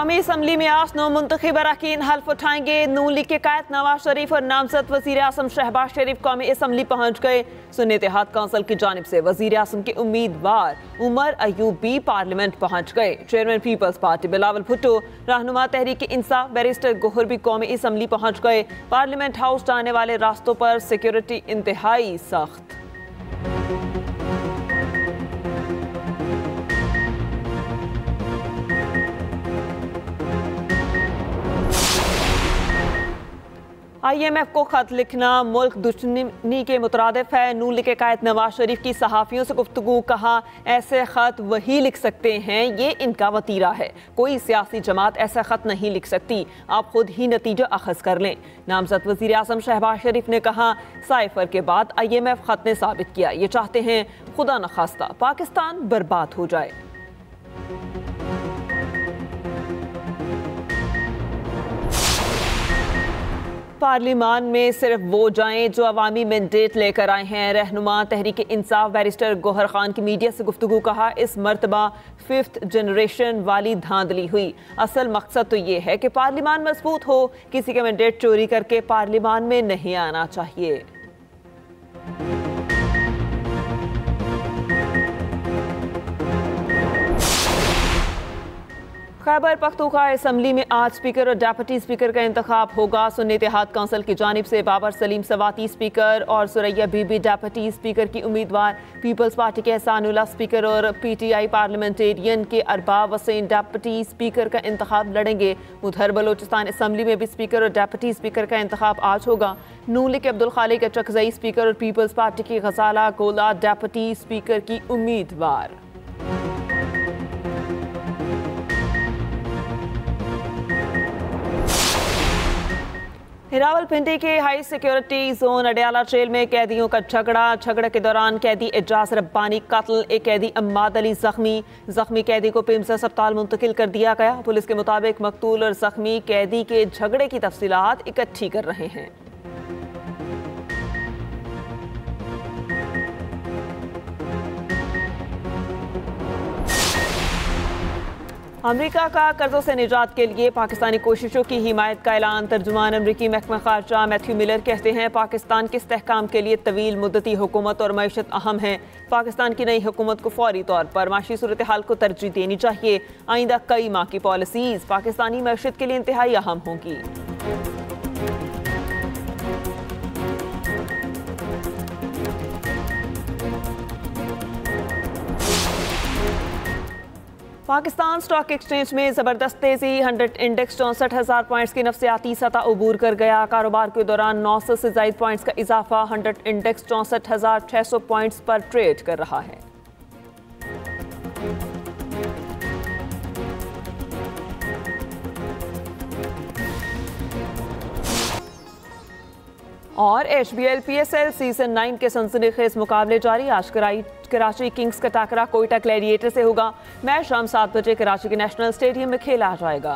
कौमी असम्बली में आज नौ मुंतखब अरकान हल्फ उठाएंगे। नून लीग के कायद नवाज शरीफ और नामजद वजीर आजम शहबाज शरीफ कौमी असम्बली पहुंच गए। सुन्नी इत्तेहाद काउंसिल की जानिब से वजीर आजम के उम्मीदवार उमर अयूब भी पार्लियामेंट पहुंच गए। Chairman people's party Bilawal Bhutto, रहनुमा तहरीक इंसाफ बैरिस्टर गोहर भी कौमी असम्बली पहुंच गए। पार्लियामेंट हाउस जाने वाले रास्तों पर सिक्योरिटी इंतहाई सख्त। IMF को खत लिखना मुल्क दुश्मनी के मुतरादिफ है। नून लीग के कायद नवाज शरीफ की सहाफ़ियों से गुफ्तगू, कहा ऐसे खत वही लिख सकते हैं, ये इनका वतीरा है। कोई सियासी जमात ऐसा खत नहीं लिख सकती, आप खुद ही नतीजा अखज़ कर लें। नामजद वज़ीर आज़म शहबाज शरीफ ने कहा साइफर के बाद IMF खत ने साबित किया, ये चाहते हैं खुदा न खास्ता पाकिस्तान बर्बाद हो जाए। पार्लियामान में सिर्फ वो जाएं जो अवामी मैंडेट लेकर आए हैं। रहनुमा तहरीक इंसाफ बैरिस्टर गोहर खान की मीडिया से गुफ्तगू, कहा इस मरतबा 5th जनरेशन वाली धांधली हुई। असल मकसद तो ये है कि पार्लियामान मजबूत हो, किसी का मैंडेट चोरी करके पार्लियामान में नहीं आना चाहिए। खैबर पख्तूनख्वा असम्बली में आज स्पीकर और डेप्यूटी स्पीकर का इंतखाब होगा। सुन्नी इत्तेहाद काउंसिल की जानिब से बाबर सलीम सवाती स्पीकर और सुरैया बीबी डेप्यूटी स्पीकर की उम्मीदवार, पीपल्स पार्टी के एहसानुल्लाह स्पीकर और PTI पार्लियामेंटेरियन के अरबाब वसीम डेप्यूटी स्पीकर का इंतखाब लड़ेंगे। उधर बलोचिस्तान असम्बली में भी स्पीकर और डेप्यूटी स्पीकर का इंतखाब आज होगा। नून लीग के अब्दुल खालिक चकजई स्पीकर और पीपल्स पार्टी की गजाला गोला डेप्यूटी स्पीकर की उम्मीदवार। रावलपिंडी के high security zone Adiala jail में कैदियों का झगड़े के दौरान कैदी एजाज रब्बानी कत्ल, एक कैदी अम्माद अली जख्मी कैदी को पिम्स अस्पताल मुंतकिल कर दिया गया। पुलिस के मुताबिक मकतूल और जख्मी कैदी के झगड़े की तफसीलात इकट्ठी कर रहे हैं। अमेरिका का कर्जों से निजात के लिए पाकिस्तानी कोशिशों की हिमायत का ऐलान। तर्जुमान अमरीकी महकमा खारजा मैथ्यू मिलर कहते हैं पाकिस्तान के इस्तेहकाम के लिए तवील मुद्दती हुकूमत और मईशत अहम है। पाकिस्तान की नई हुकूमत को फौरी तौर पर माशी सूरत हाल को तरजीह देनी चाहिए। आइंदा कई माह की पॉलिसीज पाकिस्तानी मईशत के लिए इंतहाई अहम होंगी। पाकिस्तान स्टॉक एक्सचेंज में जबरदस्त तेजी, 100 इंडेक्स 64,000 पॉइंट्स की नफसियाती सतह उबूर कर गया। कारोबार के दौरान 900 से ज़ायद पॉइंट्स का इजाफा, 100 इंडेक्स 64,600 पॉइंट्स पर ट्रेड कर रहा है। और HBL PSL सीजन 9 के सनसनीखेज मुकाबले जारी। आज कराची किंग्स का टाकरा कोयटा ग्लैडिएटर से होगा। मैच शाम 7 बजे कराची के नेशनल स्टेडियम में खेला जाएगा।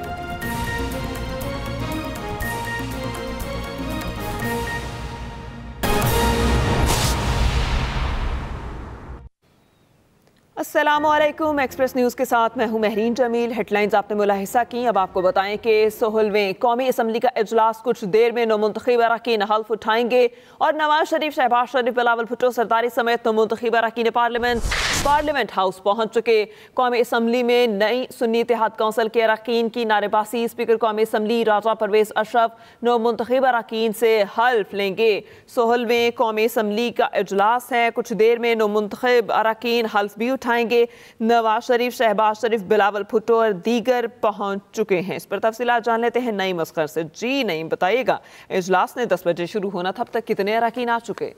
अस्सलामुअलैकुम, एक्सप्रेस न्यूज़ के साथ मैं हूं महरीन जमील। हेडलाइंस आपने मुलाहिजा की। अब आपको बताएं कि 16वें कौमी असम्बली का इजलास कुछ देर में नौमुंतखब अरकान हल्फ उठाएंगे और नवाज शरीफ, शहबाज शरीफ, बिलावल भुट्टो सरदारी समेत नौमुंतखब अरकान पार्लियामेंट हाउस पहुंच चुके। कौमी असम्बली में नई सुन्नी इत्तेहाद काउंसिल के अरकान की नारेबासी। स्पीकर कौमी असम्बली राजा परवेज अशरफ नौमुंतखब अरकान से हल्फ लेंगे। 16वें कौमी असम्बली का इजलास है, कुछ देर में नौमुंतखब अरकान हल्फ भी उठाएंगे। नवाज शरीफ, शहबाज शरीफ, बिलावल भुट्टो और दीगर पहुंच चुके हैं। इस पर तफसीलात जान लेते हैं नईम असगर से। जी नईम, बताइएगा इजलास ने 10 बजे शुरू होना था, अब तक कितने अरकान आ चुके?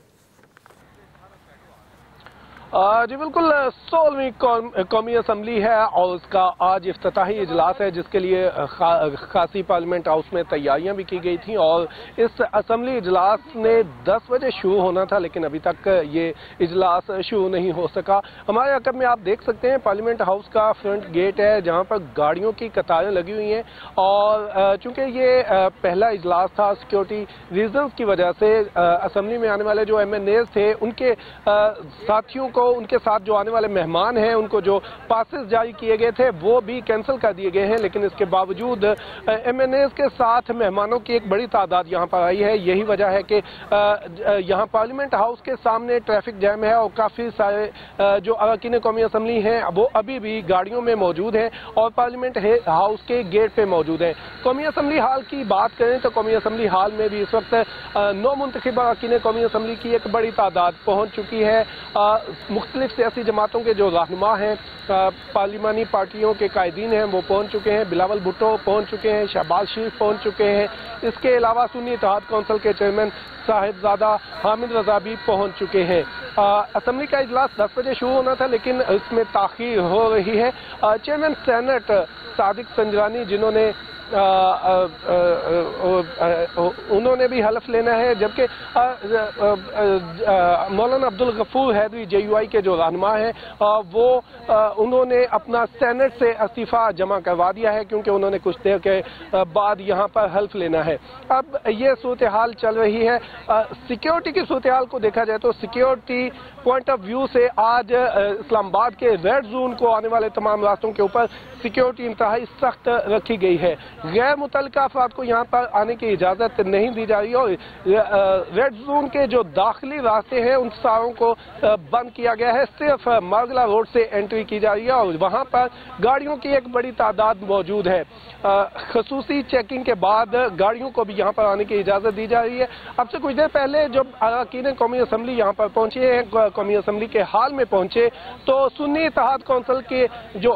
जी बिल्कुल, 16वीं कौमी असम्बली है और उसका आज इफ्तिताही इजलास है, जिसके लिए खासी पार्लियामेंट हाउस में तैयारियां भी की गई थी। और इस असम्बली इजलास ने 10 बजे शुरू होना था, लेकिन अभी तक ये इजलास शुरू नहीं हो सका। हमारे अकब में आप देख सकते हैं पार्लियामेंट हाउस का फ्रंट गेट है, जहां पर गाड़ियों की कतारें लगी हुई हैं। और चूंकि ये पहला इजलास था, सिक्योरिटी रीजन की वजह से असम्बली में आने वाले जो MNAs थे उनके साथियों को को उनके साथ जो आने वाले मेहमान हैं उनको जो पासेस जारी किए गए थे वो भी कैंसिल कर दिए गए हैं, लेकिन इसके बावजूद MNAs के साथ मेहमानों की एक बड़ी तादाद यहाँ पर आई है। यही वजह है कि यहाँ पार्लियामेंट हाउस के सामने ट्रैफिक जैम है और काफ़ी सारे जो अरकान कौमी असम्बली हैं वो अभी भी गाड़ियों में मौजूद हैं और पार्लियामेंट हाउस के गेट पे मौजूद हैं। कौमी असम्बली हाल की बात करें तो कौमी असम्बली हाल में भी इस वक्त नौ मुंतखब अरकान कौमी असम्बली की एक बड़ी तादाद पहुँच चुकी है। मुख्तलिफ सियासी जमातों के जो रहनुमा हैं, पार्लिमानी पार्टियों के कायदीन हैं, वो पहुँच चुके हैं। बिलावल भुट्टो पहुँच चुके हैं, शहबाज शरीफ पहुँच चुके हैं। इसके अलावा सुन्नी इत्तेहाद कौंसिल के चेयरमैन साहिबजादा हामिद रजा भी पहुँच चुके हैं। असम्बली का इजलास 10 बजे शुरू होना था, लेकिन इसमें ताख़ीर हो रही है। चेयरमैन सेनेट सादिक संजरानी जिन्होंने उन्होंने भी हलफ लेना है, जबकि मौलाना अब्दुल गफूर हैदरी JUI के जो रहनुमा हैं वो उन्होंने अपना सेनेट से इस्तीफा जमा करवा दिया है, क्योंकि उन्होंने कुछ देर के बाद यहाँ पर हल्फ लेना है। अब ये सूरत हाल चल रही है। सिक्योरिटी की सूरत हाल को देखा जाए तो सिक्योरिटी पॉइंट ऑफ व्यू से आज इस्लामाबाद के रेड जोन को आने वाले तमाम रास्तों के ऊपर सिक्योरिटी इंतहाई सख्त रखी गई है। गैर मुतल्लिका अफराद को यहाँ पर आने की इजाज़त नहीं दी जा रही और रेड जोन के जो दाखिली रास्ते हैं उन सारों को बंद किया गया है। सिर्फ मारगला रोड से एंट्री की जा रही है और वहाँ पर गाड़ियों की एक बड़ी तादाद मौजूद है। खसूसी चेकिंग के बाद गाड़ियों को भी यहाँ पर आने की इजाज़त दी जा रही है। अब से कुछ देर पहले जब अरकान कौमी असम्बली यहाँ पर पहुँचे हैं, कौमी असम्बली के हाल में पहुँचे, तो सुन्नी इत्तेहाद कौंसिल के जो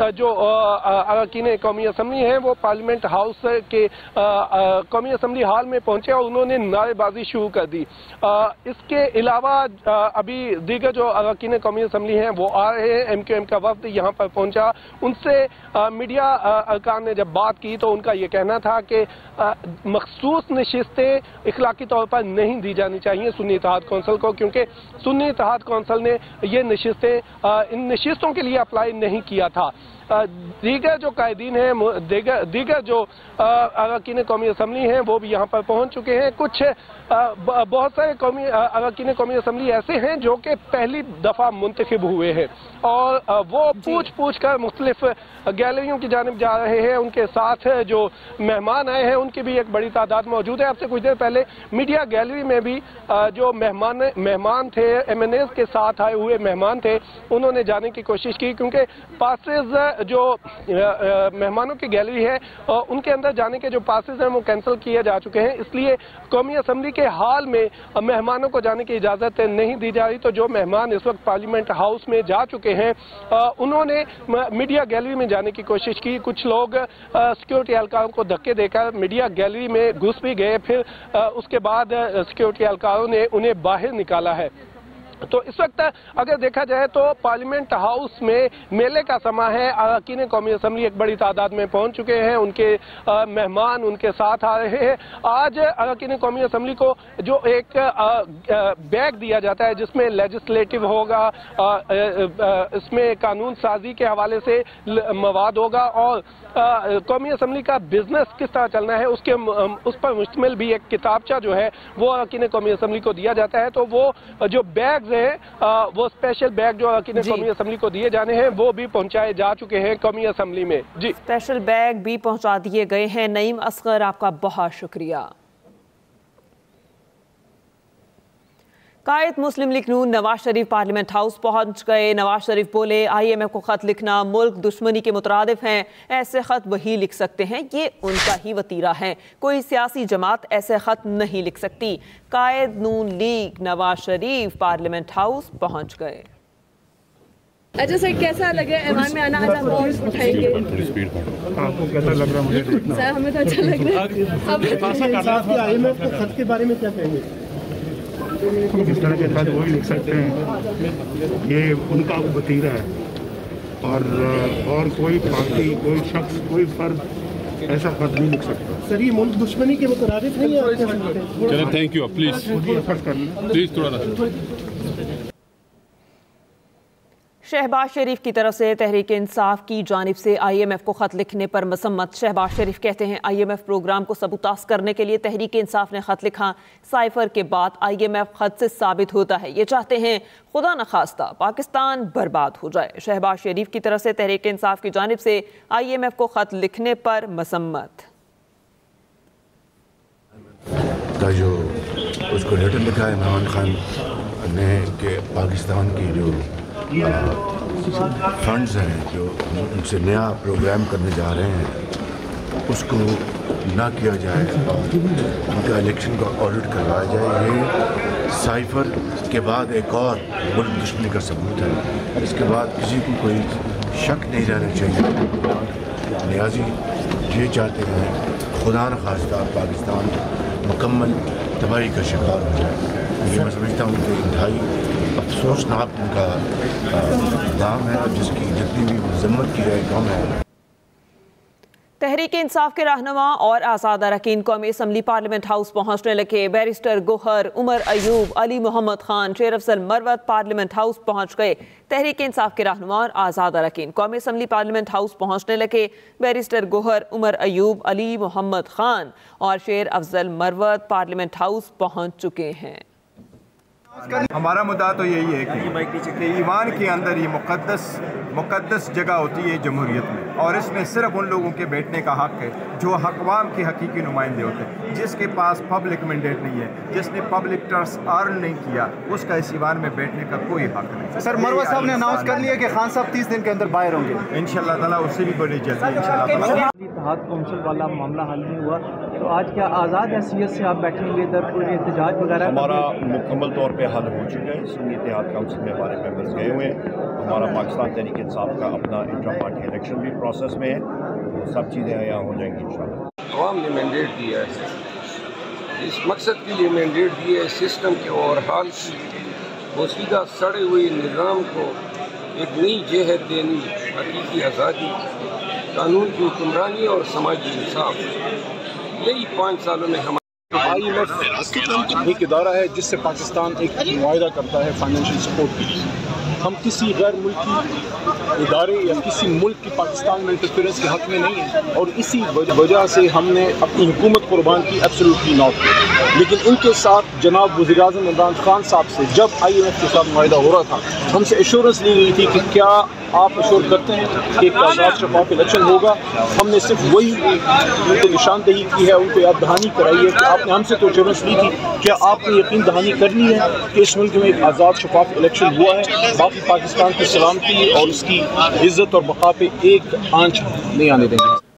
अरकान कौमी असम्बली हैं वो पार्लियामेंट हाउस के कौमी असम्बली हाल में पहुँचे और उन्होंने नारेबाजी शुरू कर दी। इसके अलावा अभी दीगर जो अरकान कौमी असम्बली हैं वो आ रहे हैं। MQM का वफ्द यहाँ पर पहुँचा, उनसे मीडिया अरकान ने जब बात की तो उनका ये कहना था कि मखसूस नशिस्तें इखलाकी तौर पर नहीं दी जानी चाहिए सुन्नी इत्तेहाद कौंसिल को, क्योंकि सुन्नी इत्तेहाद कौंसिल ने ये नशिस्तें इन नशिस्तों के लिए अप्लाई नहीं किया था। दीगर जो कायदीन हैं, दीगर जो अरकान कौमी असम्बली हैं वो भी यहाँ पर पहुँच चुके हैं। कुछ बहुत सारे अरकान कौमी असम्बली ऐसे हैं जो कि पहली दफ़ा मुंतखब हुए हैं और वो पूछ कर मुख्तलिफ गैलरियों की जानिब जा रहे हैं। उनके साथ जो मेहमान आए हैं उनकी भी एक बड़ी तादाद मौजूद है। अब से कुछ देर पहले मीडिया गैलरी में भी जो मेहमान थे, MNAs के साथ आए हुए मेहमान थे, उन्होंने जाने की कोशिश की, क्योंकि पासेज जो मेहमानों की गैलरी है उनके अंदर जाने के जो पासेज हैं वो कैंसिल किए जा चुके हैं। इसलिए कौमी असम्बली के हाल में मेहमानों को जाने की इजाज़त नहीं दी जा रही। तो जो मेहमान इस वक्त पार्लियामेंट हाउस में जा चुके हैं उन्होंने मीडिया गैलरी में जाने की कोशिश की। कुछ लोग सिक्योरिटी एहलकारों को धक्के देकर मीडिया गैलरी में घुस भी गए, फिर उसके बाद सिक्योरिटी एहलकारों ने उन्हें बाहर निकाला है। तो इस वक्त अगर देखा जाए तो पार्लियामेंट हाउस में मेले का समय है। अरकान कौमी असम्बली एक बड़ी तादाद में पहुंच चुके हैं, उनके मेहमान उनके साथ आ रहे हैं। आज अरकान कौमी असम्बली को जो एक बैग दिया जाता है जिसमें लेजिस्लेटिव होगा, इसमें कानून साजी के हवाले से मवाद होगा और कौमी असम्बली का बिजनेस किस तरह चलना है उस पर मुश्तमिल भी एक किताबचा जो है वो अरकान कौमी असम्बली को दिया जाता है। तो वो जो बैग वो स्पेशल बैग जो अरकान कौमी असम्बली को दिए जाने हैं वो भी पहुंचाए जा चुके हैं कौमी असम्बली में। जी, स्पेशल बैग भी पहुंचा दिए गए हैं। नईम असगर, आपका बहुत शुक्रिया। कायद Muslim league Noon Nawaz Sharif parliament house पहुंच गए। नवाज शरीफ बोले, IMF को खत लिखना मुल्क दुश्मनी के मुतरादिफ हैं, ऐसे खत वही लिख सकते हैं, ये उनका ही वतीरा है, कोई सियासी जमात ऐसे खत नहीं लिख सकती। कायद Noon league Nawaz Sharif parliament house पहुंच गए। अच्छा सर, कैसा लगे ऐवान में आना? आज आप वॉइस उठाएंगे, आपको कैसा लग रहा है? मुझे सर हमें तो अच्छा लग रहा है। IMF के खत के बारे में क्या कहेंगे? इस तरह के खत वही लिख सकते हैं, ये उनका वतीरा है और कोई पार्टी, कोई शख्स, कोई फर्द ऐसा खत नहीं लिख सकता। सर ये मुल्क दुश्मनी के मुताबिक नहीं है। चलो थैंक यू, प्लीज एफर्ट करना प्लीज थोड़ा शहबाज शरीफ की तरफ से तहरीक इंसाफ की जानिब से IMF को खत लिखने पर मसम्मत। शहबाज शरीफ कहते हैं IMF प्रोग्राम को सबूतास करने के लिए तहरीक इंसाफ ने खत लिखा। साइफर के बाद IMF खत से साबित होता है ये चाहते हैं खुदा न खास्ता पाकिस्तान बर्बाद हो जाए। शहबाज शरीफ की तरफ से तहरीक इंसाफ की जानिब से IMF को खत लिखने पर मसम्मत। का जो उसको लेटर लिखा है इमरान खान ने कि पाकिस्तान की जो फंड्स हैं जो उनसे नया प्रोग्राम करने जा रहे हैं उसको ना किया जाए और उनका इलेक्शन का ऑडिट करवाया जाए। ये साइफर के बाद एक और मुल्क दुश्मनी का सबूत है। इसके बाद किसी को कोई शक नहीं रहना चाहिए। नियाजी ये चाहते हैं खुदा न खास्ता पाकिस्तान मुकम्मल तबाही का शिकार हो जाए। ये मैं समझता हूँ कि इंतहाई अफसोसनाक उनका दाम है जिसकी जितनी भी मजम्मत की जाए कम है। तहरीक इंसाफ के रहनुमा और आज़ाद अरकान कौमी असम्बली पार्लियामेंट हाउस पहुंचने लगे। Barrister Gohar, Umar Ayub, Ali Mohammad Khan, Sher Afzal Marwat parliament house पहुंच गए। तहरीक इंसाफ के रहनुमा और आज़ाद अरकान कौमी असम्बली पार्लियामेंट हाउस पहुंचने लगे। बैरिस्टर गोहर, उमर अयूब, अली मोहम्मद खान और शेर अफजल मरवत पार्लियामेंट हाउस पहुंच चुके हैं। हमारा मुद्दा तो यही है कि ईमान के अंदर ये मुक़द्दस जगह होती है जमहूरियत में, और इसमें सिर्फ उन लोगों के बैठने का हक़ है जो अक़वाम के हकीकी नुमाइंदे होते हैं। जिसके पास पब्लिक मैंडेट नहीं है, जिसने पब्लिक ट्रस्ट अर्न नहीं किया, उसका इस ईवान में बैठने का कोई हक़ नहीं। सर मरवत साहब ने अनाउंस कर लिया कि खान साहब 30 दिन के अंदर बाहर होंगे। इंशाअल्लाह ताला उससे भी बड़ी जल्दी इंशाअल्लाह। इत्तेहाद कौंसिल वाला मामला हल नहीं हुआ तो आज क्या आज़ाद हैसियत से आप बैठेंगे इधर पूरे एहतजाज वगैरह? हमारा मुकम्मल तौर पे हल हो चुका है। सुन्नी इत्तेहाद काउंसिल में हमारे मेंबर्स गए हुए हैं। हमारा पाकिस्तान तहरीक इंसाफ का अपना इंट्रा पार्टी इलेक्शन भी प्रोसेस में है। वो सब चीज़ें यहाँ हो जाएंगी इंशाल्लाह। अवाम ने मैंडेट दिया है, इस मकसद के लिए मैंडेट दिया है सिस्टम के ओवरहाल की, वो सीधा सड़े हुए निज़ाम को एक नई जहत देनी, हकीकी आज़ादी, कानून की हुक्मरानी और समाजी इंसाफ, यही 5 सालों में हमारे IMF एक इदारा है जिससे पाकिस्तान एक मुआहदा करता है फाइनेंशियल सपोर्ट के लिए। हम किसी गैर मुल्की इदारे या किसी मुल्क की पाकिस्तान में इंटरफेरेंस के हक़ में नहीं है, और इसी वजह से हमने अपनी हुकूमत कुर्बान की एब्सोल्युटली नॉट। लेकिन इनके साथ जनाब वज़ीर-ए-आज़म इमरान खान साहब से जब IMF के साथ मुआहदा हो रहा था, हमसे एश्योरेंस ली गई थी कि क्या आप एश्योर करते हैं कि एक आज़ाद शफाफ इलेक्शन होगा। हमने सिर्फ वही उनको निशानदेही की है, उनको याद दहानी कराई है कि आपने हमसे तो एश्योरेंस ली थी, क्या आपने यकीन दहानी करनी है कि इस मुल्क में एक आज़ाद शफाफ इलेक्शन हुआ है। बाकी पाकिस्तान की सलामती और उसकी इज्जत और बका पे एक आंच नहीं आने देंगे।